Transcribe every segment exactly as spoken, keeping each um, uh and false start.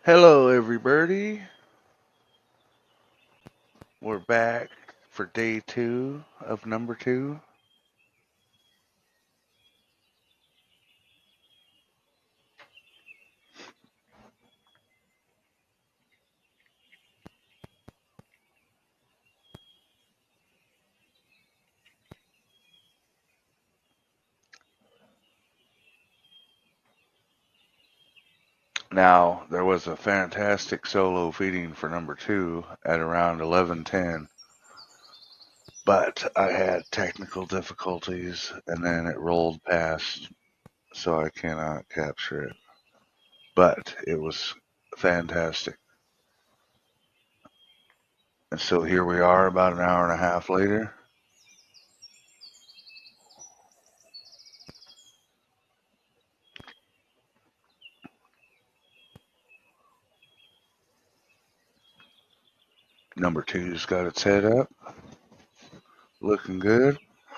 Hello, everybody. We're back for day two of number two. Now, there was a fantastic solo feeding for number two at around eleven ten, but I had technical difficulties and then it rolled past, so I cannot capture it. But it was fantastic. And so here we are about an hour and a half later. Number two's got its head up, looking good.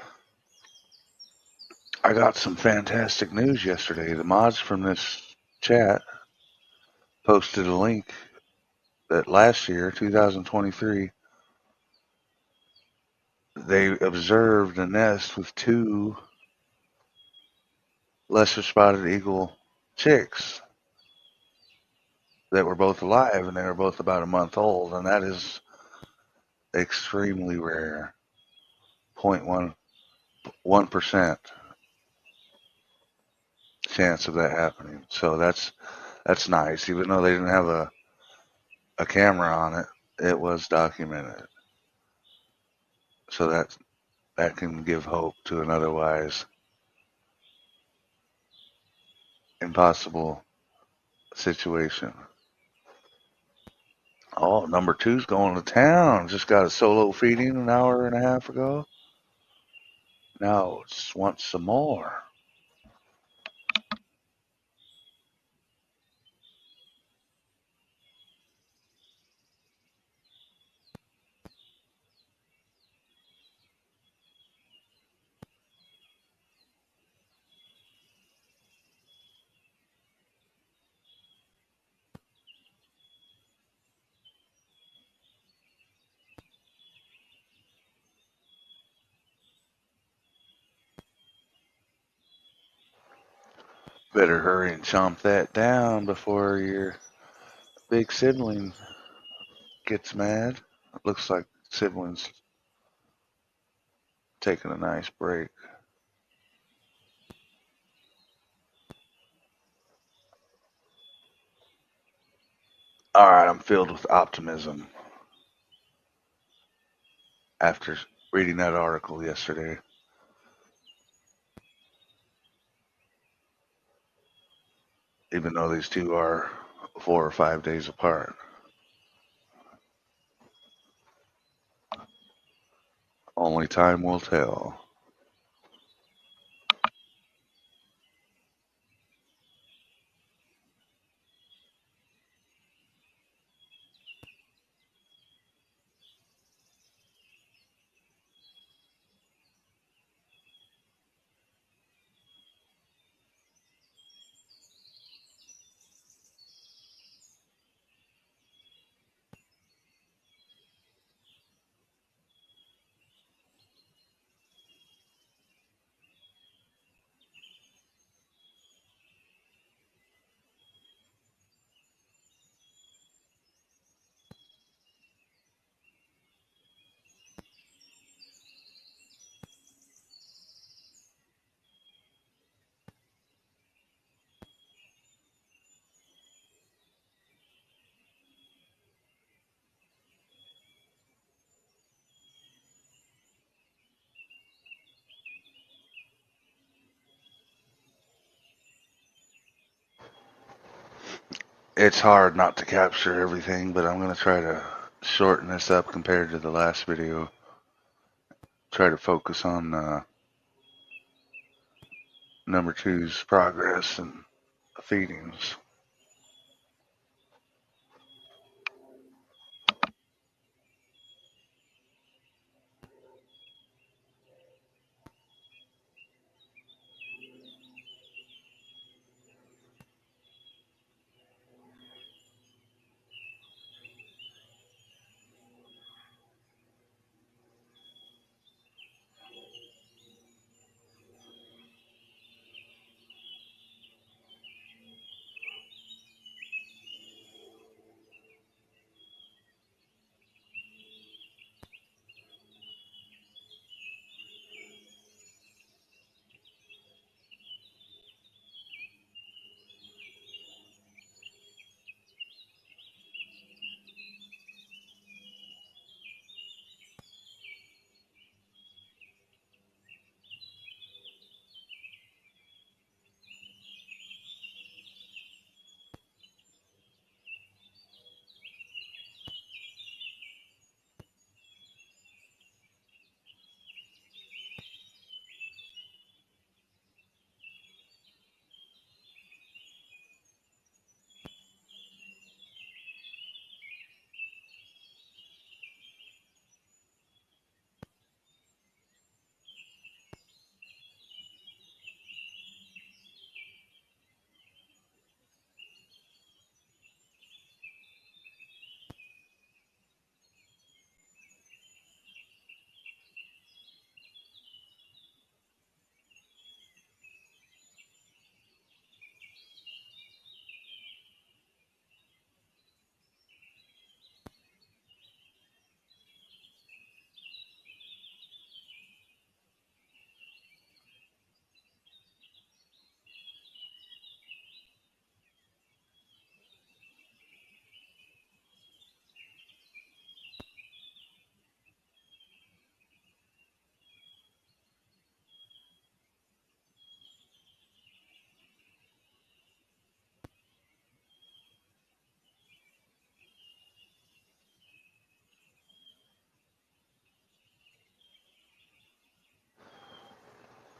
I got some fantastic news yesterday. The mods from this chat posted a link that last year, two thousand twenty-three, they observed a nest with two lesser spotted eagle chicks that were both alive, and they were both about a month old, and that is extremely rare. zero point one percent chance of that happening. So that's that's nice. Even though they didn't have a a camera on it, it was documented. So that that can give hope to an otherwise impossible situation. Oh, number two's going to town. Just got a solo feeding an hour and a half ago. Now it's wants some more. Better hurry and chomp that down before your big sibling gets mad. It looks like siblings taking a nice break. All right, I'm filled with optimism after reading that article yesterday. Even though these two are four or five days apart. Only time will tell. It's hard not to capture everything, but I'm going to try to shorten this up compared to the last video. Try to focus on uh, number two's progress and feedings.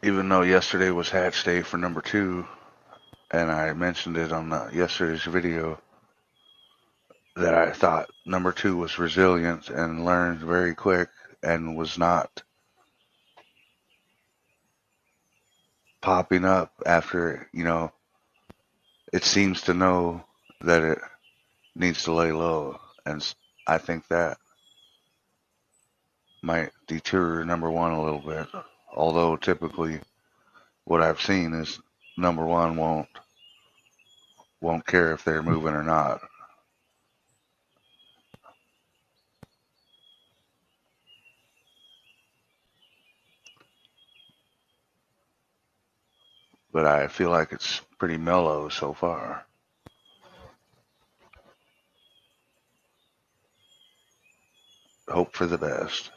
even though yesterday was hatch day for number two, and I mentioned it on the, yesterday's video, that I thought number two was resilient and learned very quick and was not popping up after, you know, it seems to know that it needs to lay low. And I think that might deter number one a little bit. Although typically what I've seen is number one won't won't care if they're moving or not. But I feel like it's pretty mellow so far. Hope for the best.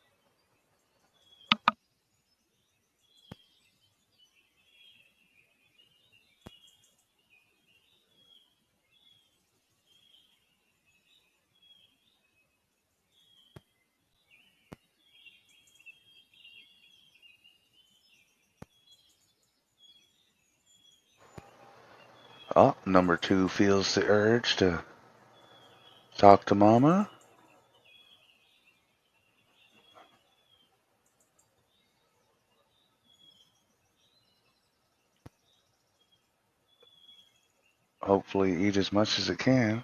Oh, number two feels the urge to talk to Mama. Hopefully eat as much as it can.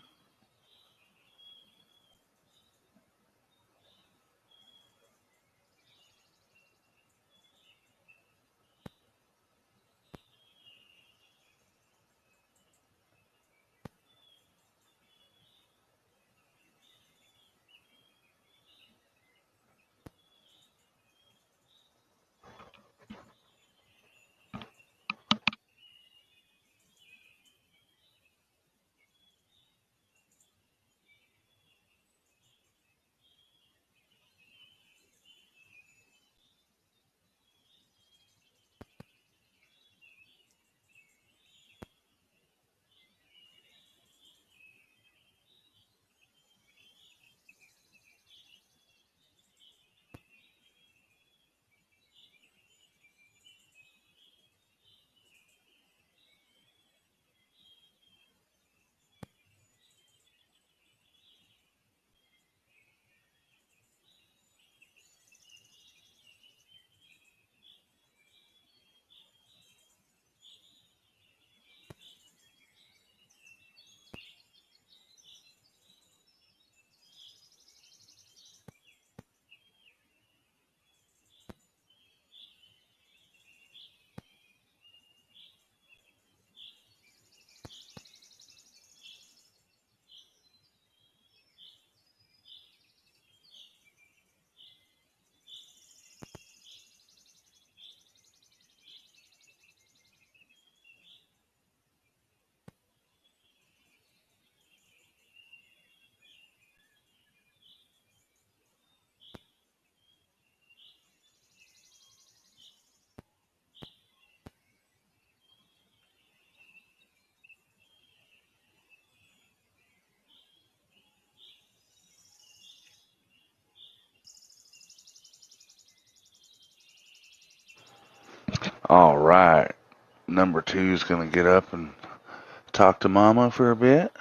All right. Number two is going to get up and talk to Mama for a bit.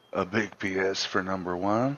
A big P S for number one.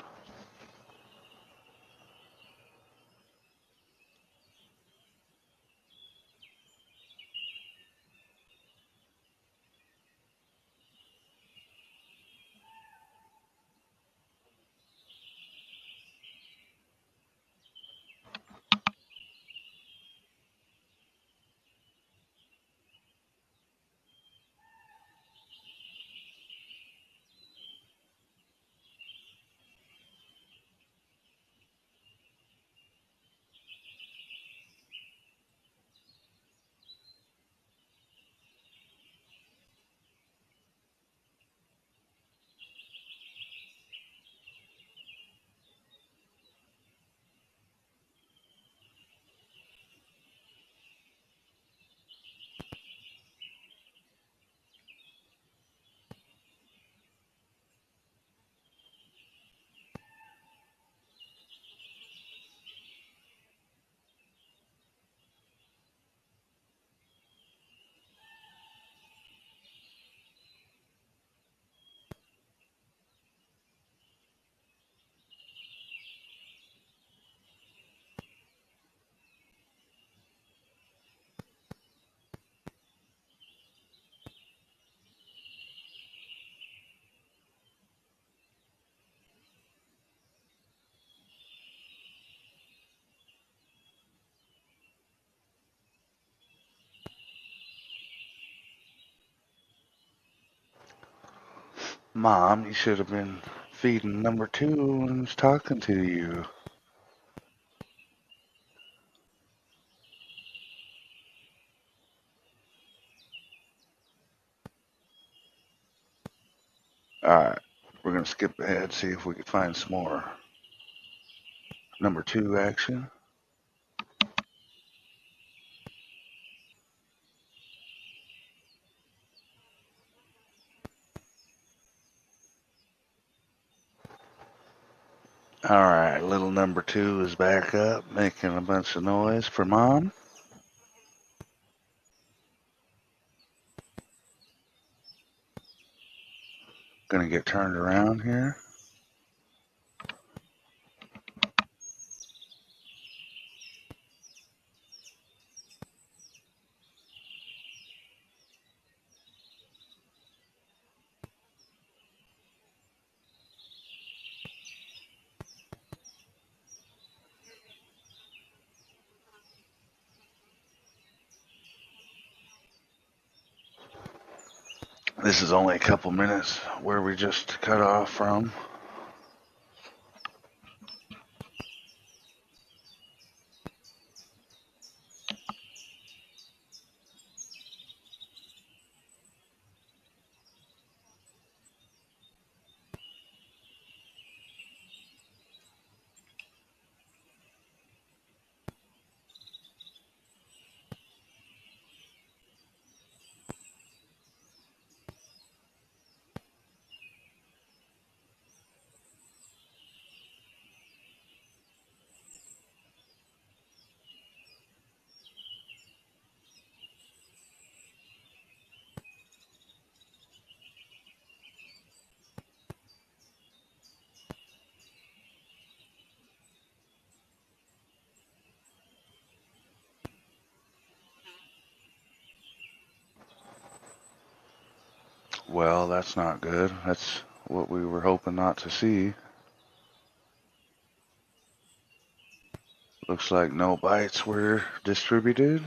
Mom, you should have been feeding number two when he was talking to you. Alright, we're going to skip ahead, see if we can find some more number two action. Alright, little number two is back up, making a bunch of noise for Mom. Gonna get turned around here. This is only a couple minutes where we just cut off from. Well, that's not good. That's what we were hoping not to see. Looks like no bites were distributed.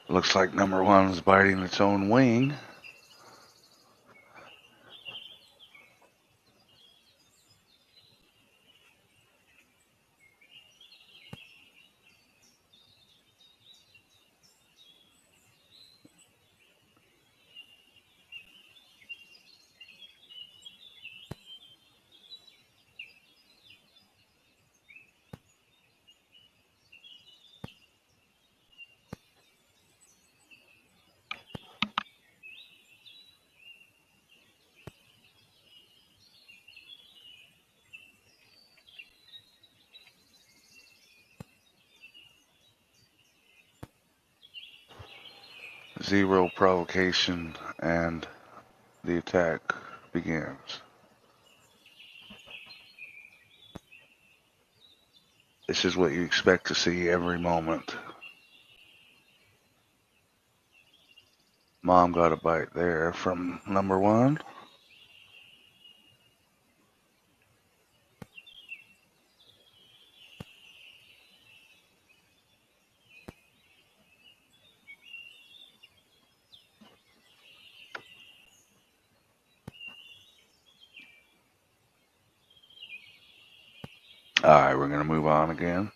Looks like number one's biting its own wing. Zero provocation, and the attack begins. This is what you expect to see every moment. Mom got a bite there from number one. All right, we're going to move on again.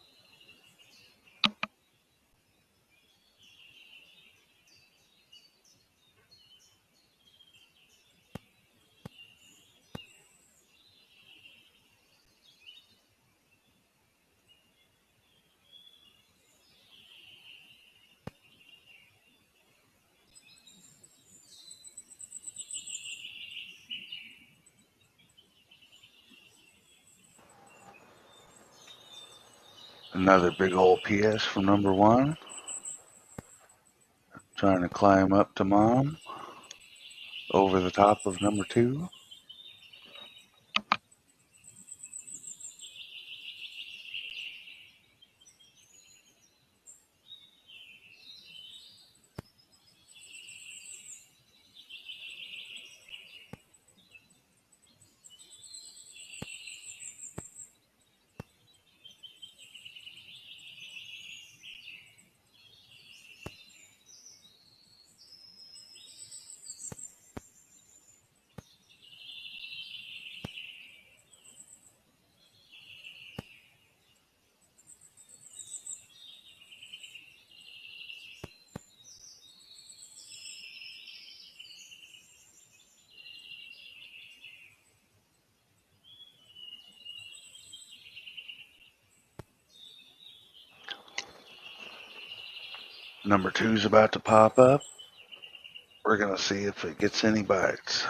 Another big old P S from number one. Trying to climb up to Mom. Over the top of number two. Number two's about to pop up. We're going to see if it gets any bites.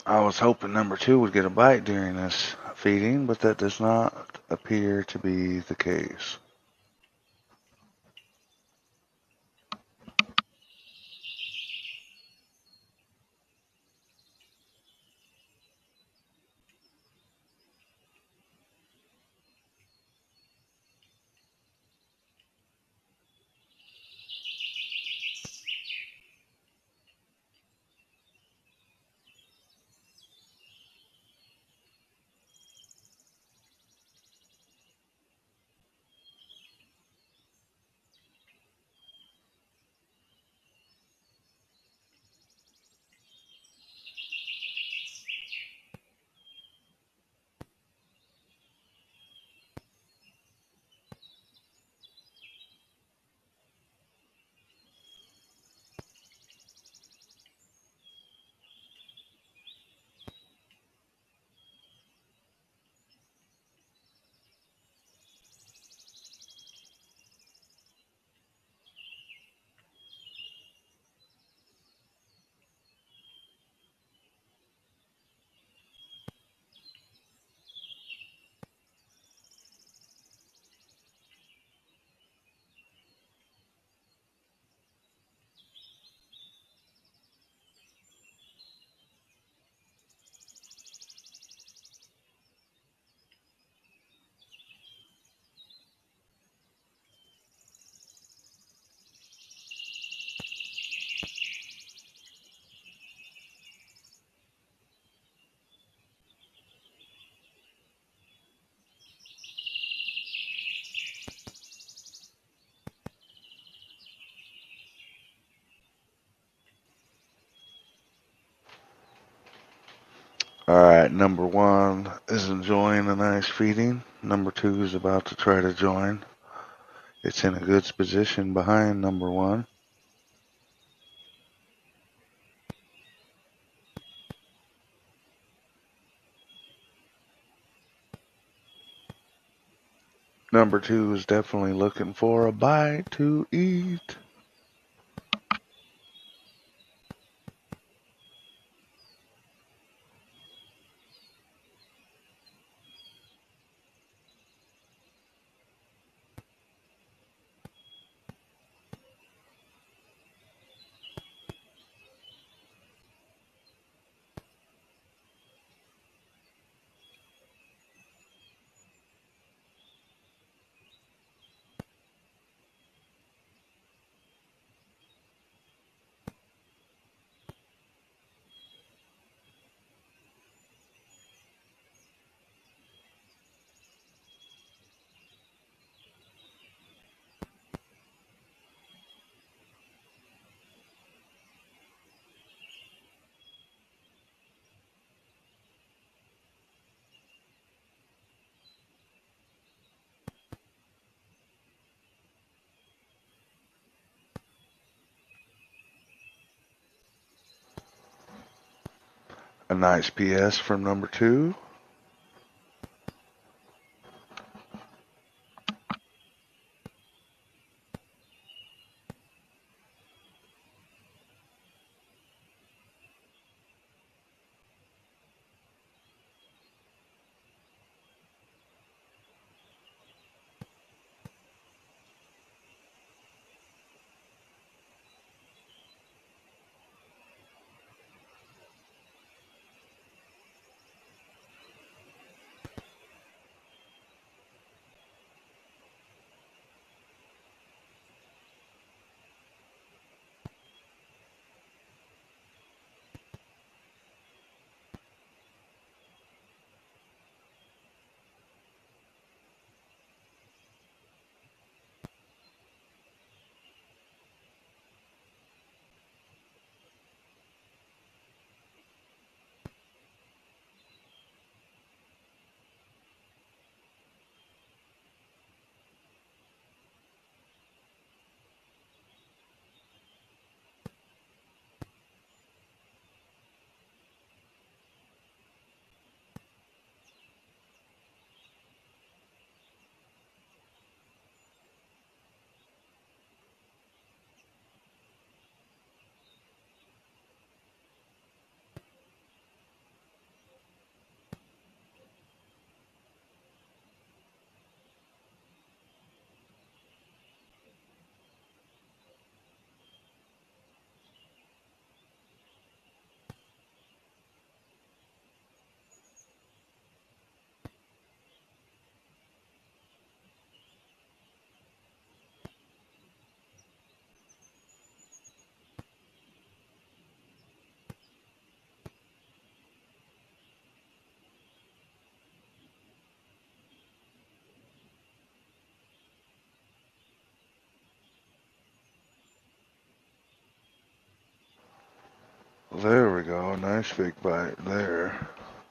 I was hoping number two would get a bite during this feeding, but that does not appear to be the case. Alright, number one is enjoying a nice feeding. Number two is about to try to join. It's in a good position behind number one. Number two is definitely looking for a bite to eat. A nice P S from number two. There we go. Nice big bite there.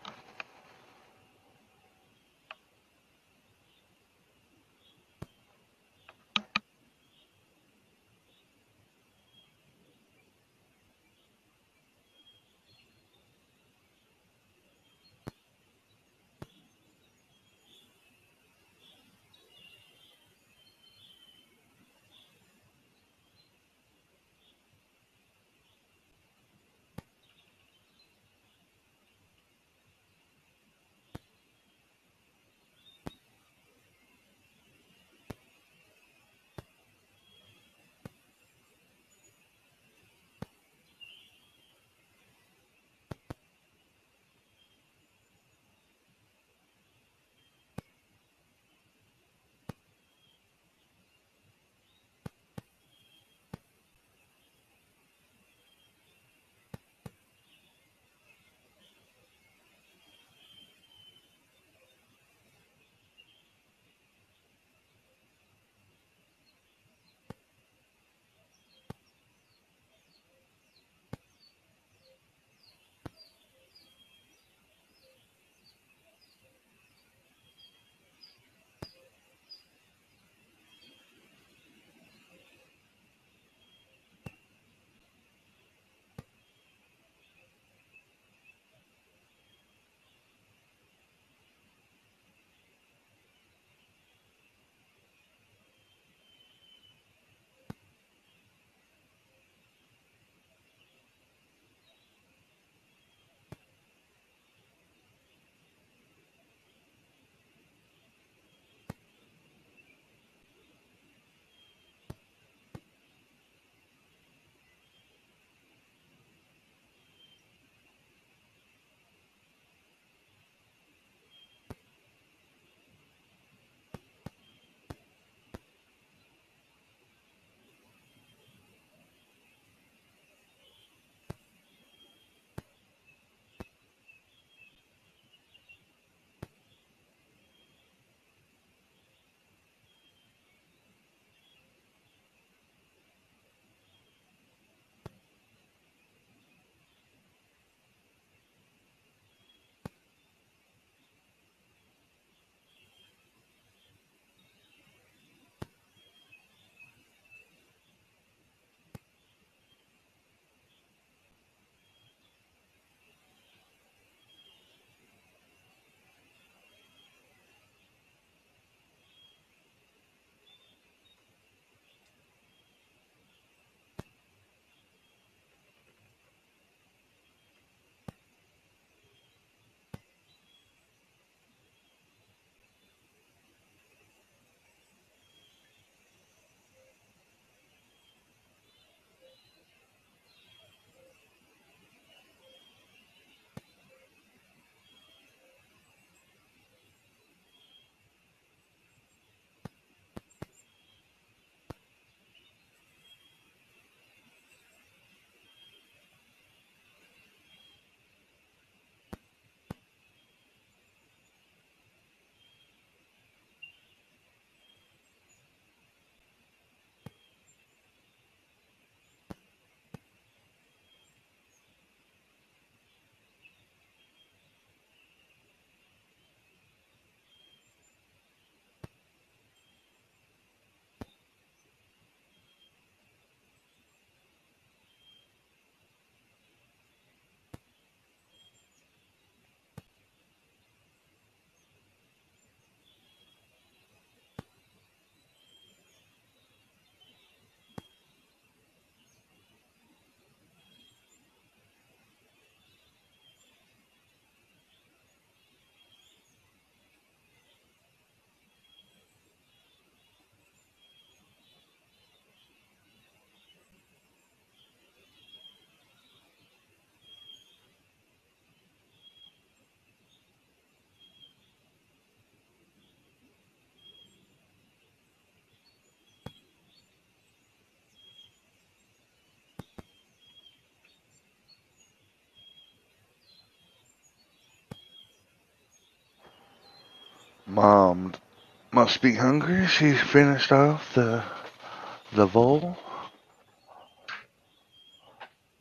Mom must be hungry. She finished off the the bowl.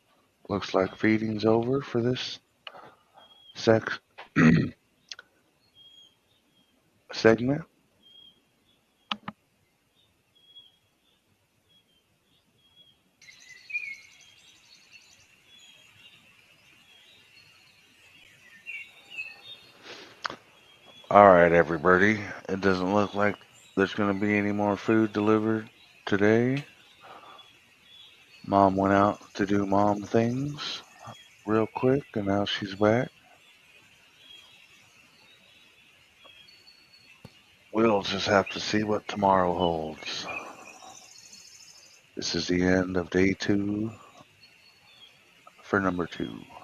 Looks like feeding's over for this sex segment. All right, everybody. It doesn't look like there's going to be any more food delivered today. Mom went out to do mom things real quick, and now she's back. We'll just have to see what tomorrow holds. This is the end of day two for number two.